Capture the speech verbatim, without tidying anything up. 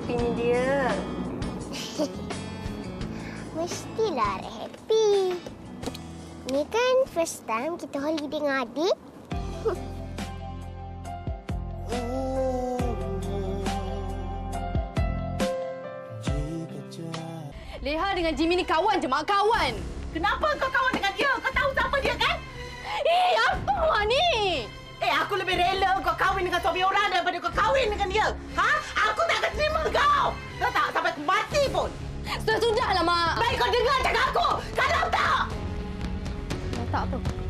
happy-nya dia. Mestilah happy. Ni kan first time kita holiday dengan adik. Leha dengan Jimmy ni kawan je, mak kawan. Kenapa kau kawan dengan dia? Kau tahu siapa dia kan? Eh, apa mak ni? Eh, aku lebih rela kau kahwin dengan suami orang daripada kau kahwin dengan dia. Ha? Aku tak akan terima kau. Kau tak sampai aku mati pun. Sudah-sudahlah, mak. Baik kau dengar cakap aku. Kau tahu tak? Tak apa.